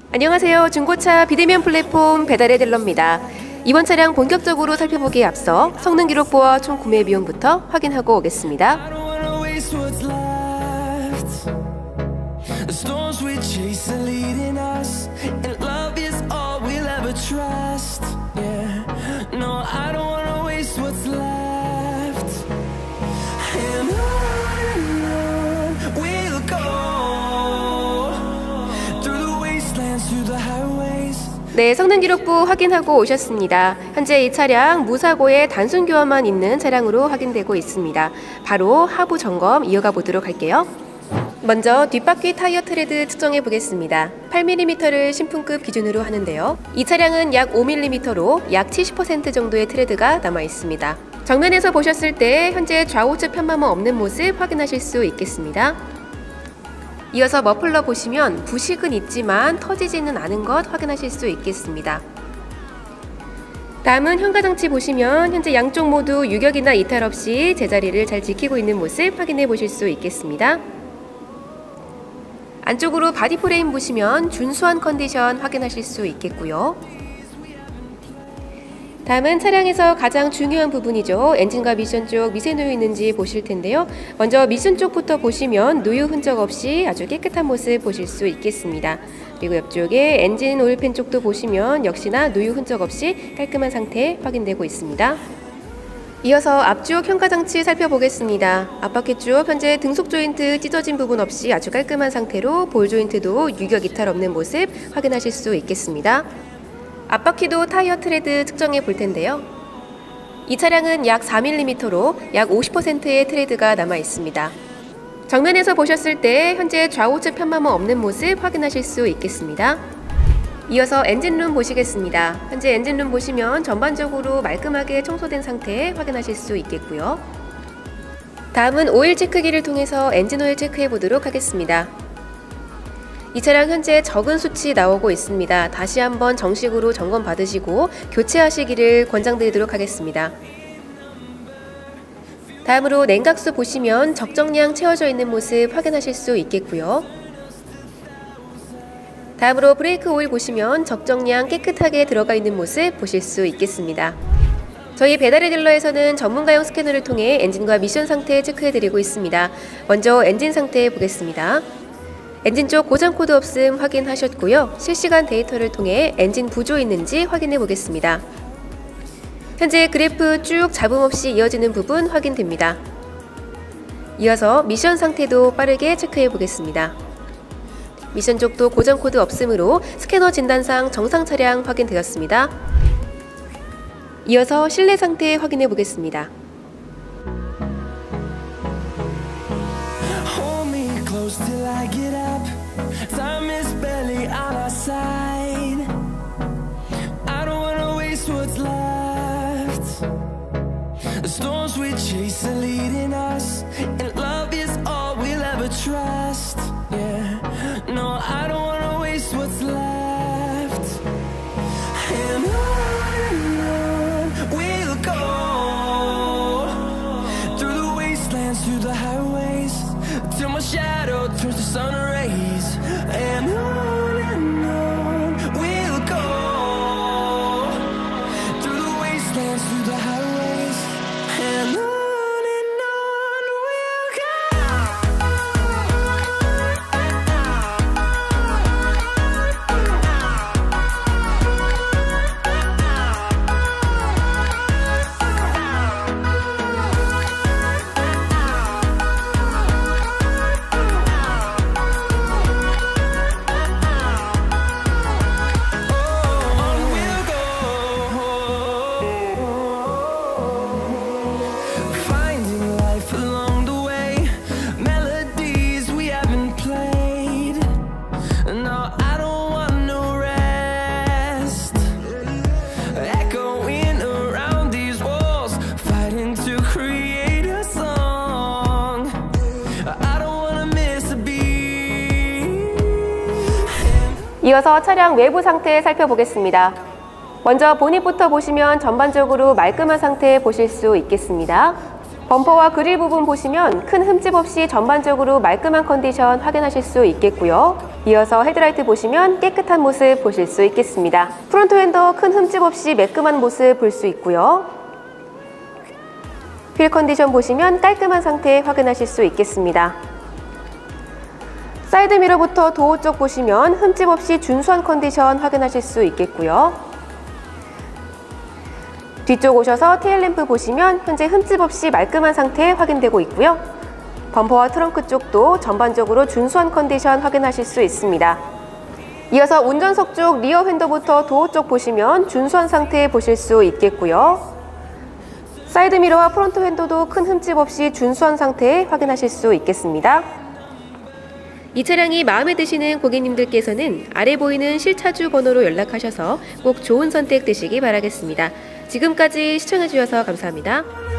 안녕하세요. 중고차 비대면 플랫폼 배달의 딜러입니다. 이번 차량 본격적으로 살펴보기에 앞서 성능 기록부와 총 구매 비용부터 확인하고 오겠습니다. 네, 성능 기록부 확인하고 오셨습니다. 현재 이 차량 무사고에 단순 교환만 있는 차량으로 확인되고 있습니다. 바로 하부 점검 이어가 보도록 할게요. 먼저 뒷바퀴 타이어 트레드 측정해 보겠습니다. 8mm를 신품급 기준으로 하는데요. 이 차량은 약 5mm로 약 70% 정도의 트레드가 남아 있습니다. 정면에서 보셨을 때 현재 좌우측 편마모 없는 모습 확인하실 수 있겠습니다. 이어서 머플러 보시면 부식은 있지만 터지지는 않은 것 확인하실 수 있겠습니다. 다음은 현가장치 보시면 현재 양쪽 모두 유격이나 이탈 없이 제자리를 잘 지키고 있는 모습 확인해 보실 수 있겠습니다. 안쪽으로 바디 프레임 보시면 준수한 컨디션 확인하실 수 있겠고요. 다음은 차량에서 가장 중요한 부분이죠. 엔진과 미션 쪽 미세 누유 있는지 보실 텐데요. 먼저 미션 쪽부터 보시면 누유 흔적 없이 아주 깨끗한 모습 보실 수 있겠습니다. 그리고 옆쪽에 엔진 오일팬 쪽도 보시면 역시나 누유 흔적 없이 깔끔한 상태 확인되고 있습니다. 이어서 앞쪽 현가장치 살펴보겠습니다. 앞바퀴 쪽 현재 등속 조인트 찢어진 부분 없이 아주 깔끔한 상태로 볼 조인트도 유격 이탈 없는 모습 확인하실 수 있겠습니다. 앞바퀴도 타이어 트레드 측정해 볼 텐데요. 이 차량은 약 4mm로 약 50%의 트레드가 남아 있습니다. 정면에서 보셨을 때 현재 좌우측 편마모 없는 모습 확인하실 수 있겠습니다. 이어서 엔진룸 보시겠습니다. 현재 엔진룸 보시면 전반적으로 말끔하게 청소된 상태 확인하실 수 있겠고요. 다음은 오일 체크기를 통해서 엔진 오일 체크해 보도록 하겠습니다. 이 차량 현재 적은 수치 나오고 있습니다. 다시 한번 정식으로 점검 받으시고 교체하시기를 권장드리도록 하겠습니다. 다음으로 냉각수 보시면 적정량 채워져 있는 모습 확인하실 수 있겠고요. 다음으로 브레이크 오일 보시면 적정량 깨끗하게 들어가 있는 모습 보실 수 있겠습니다. 저희 배달의 딜러에서는 전문가용 스캐너를 통해 엔진과 미션 상태 체크해드리고 있습니다. 먼저 엔진 상태 보겠습니다. 엔진 쪽 고장 코드 없음 확인하셨고요. 실시간 데이터를 통해 엔진 부조 있는지 확인해 보겠습니다. 현재 그래프 쭉 잡음 없이 이어지는 부분 확인됩니다. 이어서 미션 상태도 빠르게 체크해 보겠습니다. 미션 쪽도 고장 코드 없음으로 스캐너 진단상 정상 차량 확인되었습니다. 이어서 실내 상태 확인해 보겠습니다. Till I get up, time is barely on our side. I don't wanna waste what's left. The storms we chase are leading us, and love is all we'll ever trust. Yeah, no, I don't wanna waste what's left. And on we'll go, through the wastelands, through the highways, till my shadow turns to sun rays. And on we'll go, through the wastelands, through the highways. And on we'll go. 이어서 차량 외부 상태 살펴보겠습니다. 먼저 보닛부터 보시면 전반적으로 말끔한 상태 보실 수 있겠습니다. 범퍼와 그릴 부분 보시면 큰 흠집 없이 전반적으로 말끔한 컨디션 확인하실 수 있겠고요. 이어서 헤드라이트 보시면 깨끗한 모습 보실 수 있겠습니다. 프론트 휀더 큰 흠집 없이 매끈한 모습 볼 수 있고요. 휠 컨디션 보시면 깔끔한 상태 확인하실 수 있겠습니다. 사이드 미러부터 도어 쪽 보시면 흠집 없이 준수한 컨디션 확인하실 수 있겠고요. 뒤쪽 오셔서 테일램프 보시면 현재 흠집 없이 말끔한 상태 확인되고 있고요. 범퍼와 트렁크 쪽도 전반적으로 준수한 컨디션 확인하실 수 있습니다. 이어서 운전석 쪽 리어 휀더부터 도어 쪽 보시면 준수한 상태 보실 수 있겠고요. 사이드 미러와 프론트 휀더도 큰 흠집 없이 준수한 상태 확인하실 수 있겠습니다. 이 차량이 마음에 드시는 고객님들께서는 아래 보이는 실차주 번호로 연락하셔서 꼭 좋은 선택 되시기 바라겠습니다. 지금까지 시청해주셔서 감사합니다.